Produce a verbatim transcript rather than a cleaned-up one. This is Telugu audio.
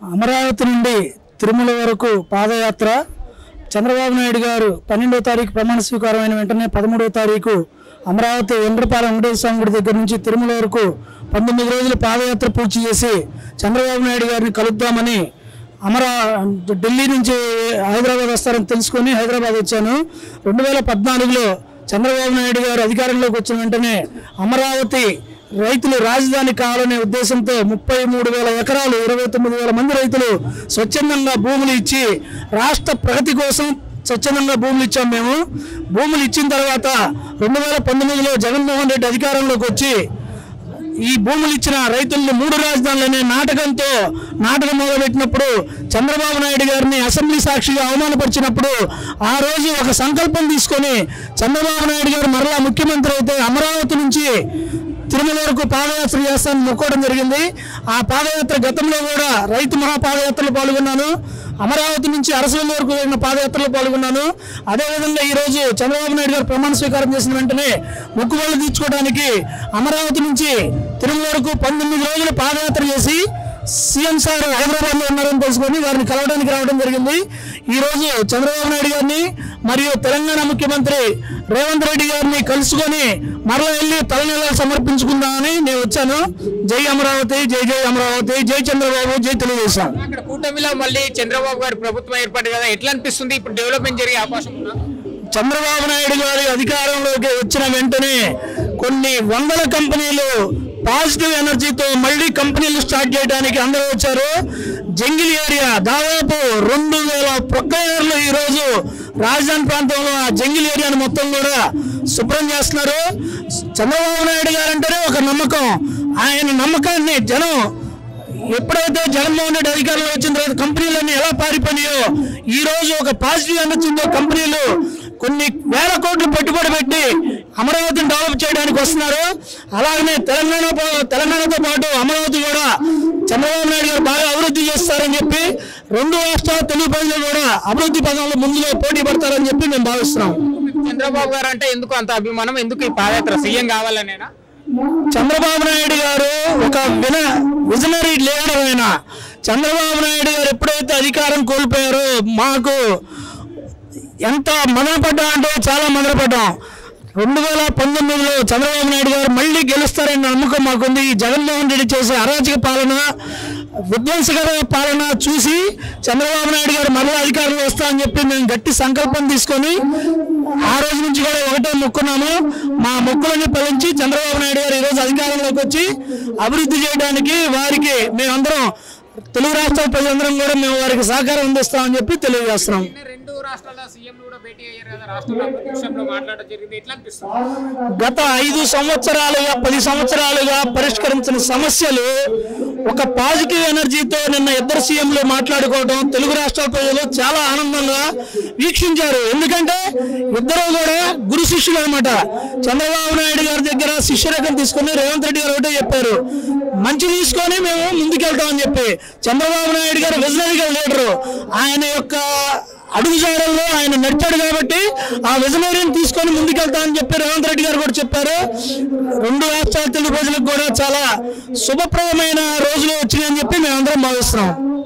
అమరావతి నుండి తిరుమల వరకు పాదయాత్ర చంద్రబాబు నాయుడు గారు పన్నెండవ తారీఖు ప్రమాణ స్వీకారం అయిన వెంటనే పదమూడవ తారీఖు అమరావతి వెండ్రపాలెం వెంకటేశ్వర స్వామి గుడి దగ్గర నుంచి తిరుమల వరకు పంతొమ్మిది రోజులు పాదయాత్ర పూర్తి చేసి చంద్రబాబు నాయుడు గారిని కలుద్దామని అమరా ఢిల్లీ నుంచి హైదరాబాద్ వస్తారని తెలుసుకొని హైదరాబాద్ వచ్చాను. రెండు వేల పద్నాలుగులో చంద్రబాబు నాయుడు గారు అధికారంలోకి వచ్చిన వెంటనే అమరావతి రైతులు రాజధాని కావాలనే ఉద్దేశంతో ముప్పై మూడు వేల ఎకరాలు ఇరవై తొమ్మిది వేల మంది రైతులు స్వచ్ఛందంగా భూములు ఇచ్చి రాష్ట్ర ప్రగతి కోసం స్వచ్ఛందంగా భూములు ఇచ్చాం. మేము భూములు ఇచ్చిన తర్వాత రెండు వేల పంతొమ్మిదిలో జగన్మోహన్ రెడ్డి అధికారంలోకి వచ్చి ఈ భూములు ఇచ్చిన రైతులను మూడు రాజధానులనే నాటకంతో నాటకం మొదలుపెట్టినప్పుడు చంద్రబాబు నాయుడు గారిని అసెంబ్లీ సాక్షిగా అవమానపరిచినప్పుడు ఆ రోజు ఒక సంకల్పం తీసుకొని చంద్రబాబు నాయుడు గారు మరలా ముఖ్యమంత్రి అయితే అమరావతి నుంచి తిరుమల వరకు పాదయాత్ర చేస్తానని మొక్కోవడం జరిగింది. ఆ పాదయాత్ర గతంలో కూడా రైతు మహాపాదయాత్రలో పాల్గొన్నాను. అమరావతి నుంచి అరసవల్లి వరకు వెళ్ళిన పాదయాత్రలో పాల్గొన్నాను. అదేవిధంగా ఈరోజు చంద్రబాబు నాయుడు గారు ప్రమాణ స్వీకారం చేసిన వెంటనే మొక్కుబడులు తీర్చుకోవడానికి అమరావతి నుంచి తిరుమల వరకు పంతొమ్మిది రోజులు పాదయాత్ర చేసి సీఎం సార్ హైదరాబాద్లో ఉన్నారని తెలుసుకొని వారిని కలవడానికి రావడం జరిగింది. ఈరోజు చంద్రబాబు నాయుడు గారిని మరియు తెలంగాణ ముఖ్యమంత్రి రేవంత్ రెడ్డి గారిని కలుసుకొని మరలా వెళ్ళి తలనీలాలు సమర్పించుకుందామని నేను వచ్చాను. జై అమరావతి, జై జై అమరావతి, జై చంద్రబాబు, జై తెలుగుదేశం. అక్కడ కూటమిలో మళ్ళీ చంద్రబాబు గారి ప్రభుత్వం ఏర్పడి కదా, ఎట్లా అనిపిస్తుంది? ఇప్పుడు డెవలప్మెంట్ జరిగే అవకాశం ఉందా? చంద్రబాబు నాయుడు గారి అధికారంలోకి వచ్చిన వెంటనే కొన్ని వందల కంపెనీలు పాజిటివ్ ఎనర్జీతో మళ్ళీ కంపెనీలు స్టార్ట్ చేయడానికి అందరూ వచ్చారు. జంగిల్ ఏరియా దాదాపు రెండు వేల ప్రొక్లైనర్లు ఈరోజు రాజధాని ప్రాంతంలో ఆ జంగిల్ ఏరియాను మొత్తం కూడా శుభ్రం చేస్తున్నారు. చంద్రబాబు నాయుడు గారు అంటేనే ఒక నమ్మకం. ఆయన నమ్మకాన్ని జనం ఎప్పుడైతే జగన్మోహన్ రెడ్డి అధికారంలో వచ్చిన తర్వాత కంపెనీలన్నీ ఎలా పారిపోయినాయో ఈ రోజు ఒక పాజిటివ్ ఎనర్జీతో కంపెనీలు కొన్ని వేల కోట్లు పెట్టుబడి పెట్టి అమరావతిని డెవలప్ చేయడానికి వస్తున్నారు. అలాగనే తెలంగాణ తెలంగాణతో పాటు అమరావతి కూడా చంద్రబాబు నాయుడు గారు బాగా అభివృద్ధి చేస్తారని చెప్పి రెండు రాష్ట్రాల తెలుగు ప్రజలు కూడా అభివృద్ధి పదంలో ముందులో పోటీ పడతారని చెప్పి మేము భావిస్తున్నాం. చంద్రబాబు గారు అంటే ఎందుకు అంత అభిమానం? ఎందుకు ఈ పాదయాత్ర? సీఎం కావాలనేనా? చంద్రబాబు నాయుడు గారు ఒక విన విజనరీ లీడర్ అయినా చంద్రబాబు నాయుడు గారు ఎప్పుడైతే అధికారం కోల్పోయారో మాకు ఎంత మదనపడ్డాం అంటే చాలా మదనపడ్డాం. రెండు వేల పంతొమ్మిదిలో చంద్రబాబు నాయుడు గారు మళ్ళీ గెలుస్తారని నమ్మకం మాకుంది. ఈ జగన్మోహన్ రెడ్డి చేసే అరాచక పాలన, విధ్వంసకర పాలన చూసి చంద్రబాబు నాయుడు గారు మరలా అధికారంలో వస్తామని చెప్పి మేము గట్టి సంకల్పం తీసుకొని ఆ రోజు నుంచి కూడా ఒకటే మొక్కున్నాము. మా మొక్కులని ఫలించి చంద్రబాబు నాయుడు గారు ఈరోజు అధికారంలోకి వచ్చి అభివృద్ధి చేయడానికి వారికి మేమందరం తెలుగు రాష్ట్రాల ప్రజలందరం కూడా మేము వారికి సహకారం అందిస్తామని చెప్పి తెలియజేస్తున్నాం. గత ఐదు సంవత్సరాలుగా పది సంవత్సరాలుగా పరిష్కరించిన సమస్యలు ఒక పాజిటివ్ ఎనర్జీతో నిన్న ఇద్దరు సీఎంలు మాట్లాడుకోవడం తెలుగు రాష్ట్రాల ప్రజలు చాలా ఆనందంగా వీక్షించారు. ఎందుకంటే ఇద్దరు కూడా గురు శిష్యులు అనమాట. చంద్రబాబు నాయుడు గారి దగ్గర శిష్యరేఖం తీసుకుని రేవంత్ రెడ్డి గారు ఒకటే చెప్పారు, మంచి తీసుకొని మేము ముందుకెళ్తామని చెప్పి. చంద్రబాబు నాయుడు గారు విజనరీగా లీడరు. ఆయన యొక్క అడుగుజాడల్లో ఆయన నడిచాడు కాబట్టి ఆ విజనరీని తీసుకొని ముందుకెళ్తామని చెప్పి రేవంత్ రెడ్డి గారు కూడా చెప్పారు. రెండు రాష్ట్రాల తెలుగు ప్రజలకు కూడా చాలా శుభప్రదమైన రోజులు వచ్చినాయని చెప్పి మేమందరం భావిస్తున్నాం.